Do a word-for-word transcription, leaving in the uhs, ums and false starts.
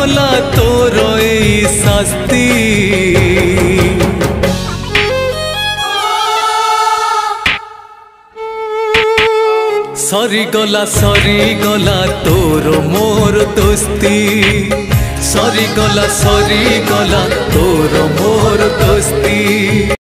गला तोर एई शास्ति सरी गला सरी गला तोर मोर दोस्ती सरी गला सरी गला तोर मोर दोस्ती।